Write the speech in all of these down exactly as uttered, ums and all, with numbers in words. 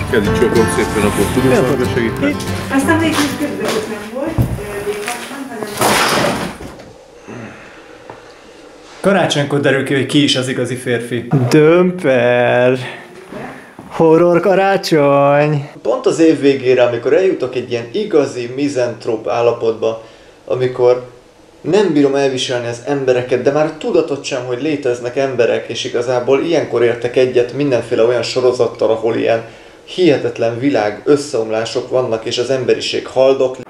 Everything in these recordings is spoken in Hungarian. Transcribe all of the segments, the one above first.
Kezdjük csoport szépen napot, tudunk valami segíteni? Aztán még is közben ott nem volt, Karácsonykor derül ki, hogy ki is az igazi férfi. Dömper! Horror karácsony! Pont az év végére, amikor eljutok egy ilyen igazi mizantrop állapotba, amikor nem bírom elviselni az embereket, de már tudatot sem, hogy léteznek emberek, és igazából ilyenkor értek egyet mindenféle olyan sorozattal, ahol ilyen hihetetlen világ összeomlások vannak, és az emberiség haldoklik.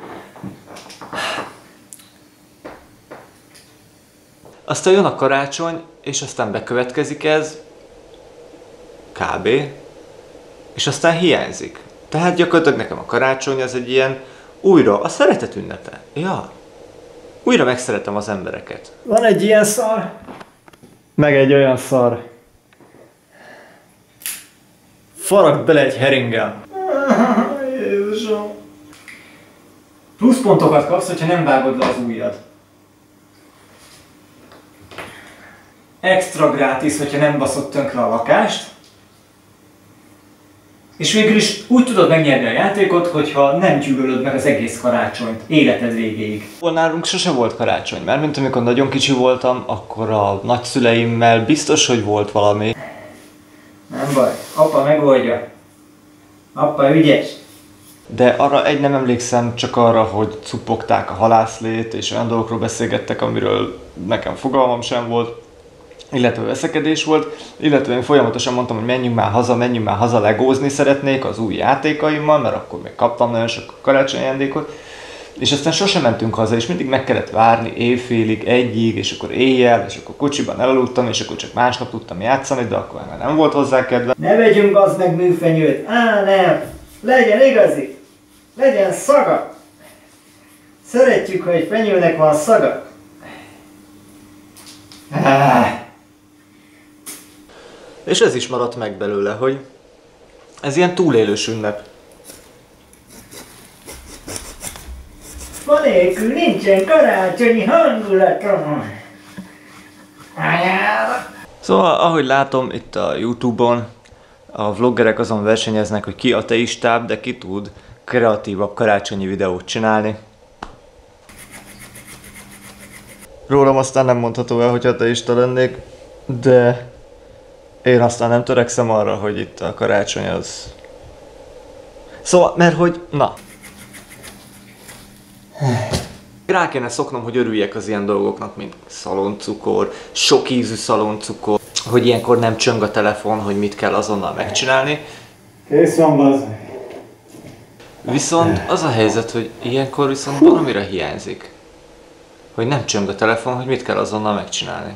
Aztán jön a karácsony, és aztán bekövetkezik ez, kb. És aztán hiányzik. Tehát gyakorlatilag nekem a karácsony az egy ilyen újra a szeretet ünnepe. Ja. Újra megszeretem az embereket. Van egy ilyen szar, meg egy olyan szar. Faragd bele egy heringgel. Jézusom. Pluszpontokat kapsz, hogyha nem vágod le az ujjad. Extra gratis, hogyha nem baszod tönkre a lakást. És végül is úgy tudod megnyerni a játékot, hogyha nem gyűlölöd meg az egész karácsonyt, életed végéig. Nálunk sose volt karácsony, mert mint amikor nagyon kicsi voltam, akkor a nagyszüleimmel biztos, hogy volt valami. Nem baj, apa megoldja. Apa ügyes. De arra egy nem emlékszem, csak arra, hogy cuppogták a halászlét, és olyan dolgokról beszélgettek, amiről nekem fogalmam sem volt. Illetve veszekedés volt, illetve én folyamatosan mondtam, hogy menjünk már haza, menjünk már haza, legózni szeretnék az új játékaimmal, mert akkor még kaptam nagyon sok karácsonyi ajándékot. És aztán sosem mentünk haza, és mindig meg kellett várni éjfélig, egyig, és akkor éjjel, és akkor kocsiban elaludtam, és akkor csak másnap tudtam játszani, de akkor már nem volt hozzá kedve. Ne vegyünk az meg műfenyőt, á nem, legyen igazi, legyen szaga. Szeretjük, hogy fenyőnek van szaga. Ah. És ez is maradt meg belőle, hogy ez ilyen túlélős ünnep. Ma nélkül nincsen karácsonyi hangulatom. Szóval, ahogy látom itt a YouTube-on, a vloggerek azon versenyeznek, hogy ki ateistább, de ki tud kreatívabb karácsonyi videót csinálni. Rólam aztán nem mondható el, hogy ateista lennék, de én aztán nem törekszem arra, hogy itt a karácsony az... Szóval, mert hogy... Na. Rá kéne szoknom, hogy örüljek az ilyen dolgoknak, mint szaloncukor, sok ízű szaloncukor, hogy ilyenkor nem csöng a telefon, hogy mit kell azonnal megcsinálni. Kész van, bazd. Viszont az a helyzet, hogy ilyenkor viszont valamire hiányzik. Hogy nem csöng a telefon, hogy mit kell azonnal megcsinálni.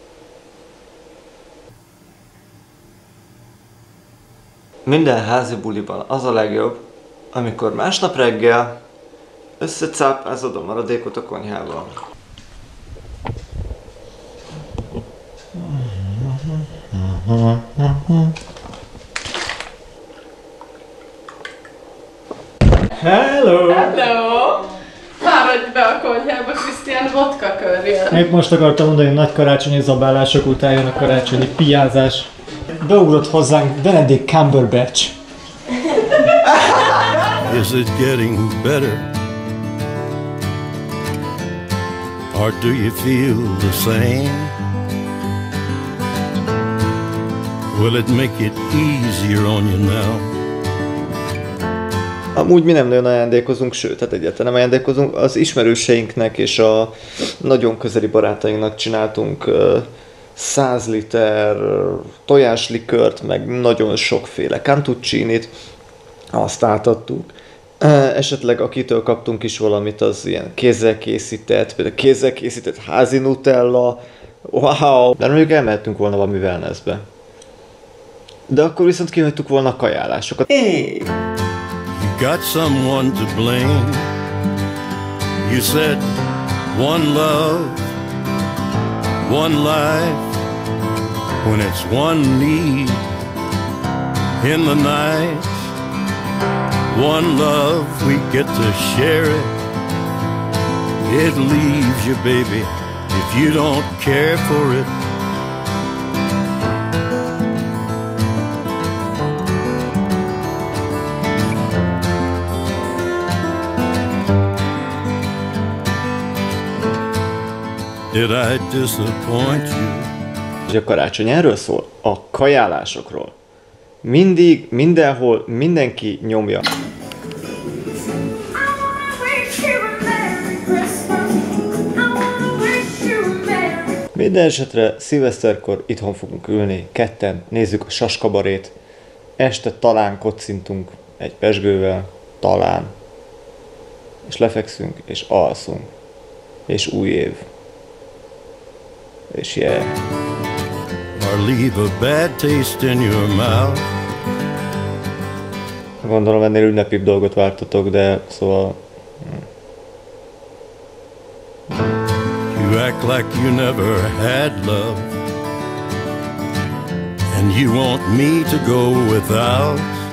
Minden házi buliban az a legjobb, amikor másnap reggel összecápázod a maradékot a konyhával. Hello! Hello! Fáradj be a konyhába, Krisztián, vodka körjön. Épp most akartam mondani, hogy nagy karácsonyi zabálások után jön a karácsonyi piázás. Beugrott hozzánk Benedict Cumberbatch. Is it getting better? Or do you feel the same? Will it make it easier on you now? Amúgy mi nem nagyon ajándékozunk, sőt, hát egyáltalán nem ajándékozunk. Az ismerőseinknek és a nagyon közeli barátainknak csináltunk száz liter tojáslikört, meg nagyon sokféle cantuccinit, azt átadtuk. Esetleg akitől kaptunk is valamit, az ilyen kézzel készített, például kézzel készített házi nutella, wow! De mondjuk elmehetünk volna valami wellnessbe. De akkor viszont kihagytuk volna a kajálásokat. Hey! You got someone to blame. You said one love, one life, when it's one need in the night. One love, we get to share it. It leaves you, baby, if you don't care for it. did I disappoint you? És a karácsony erről szól, a kajálásokról. Mindig, mindenhol, mindenki nyomja. Minden esetre szilveszterkor itthon fogunk ülni, ketten, nézzük a saskabarét. Este talán kocintunk egy pezsgővel, talán. És lefekszünk, és alszunk. És új év. És yeah. Or leave a bad taste in your mouth. Gondolom ennél ünnepibb dolgot vártatok, de szóval... You act like you never had love, and you want me to go without.